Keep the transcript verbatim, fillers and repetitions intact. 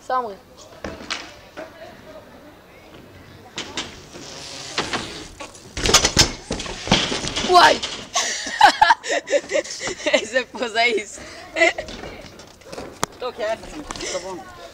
Samri. Uai! Esse é pousar isso. Estou quieto, tá bom.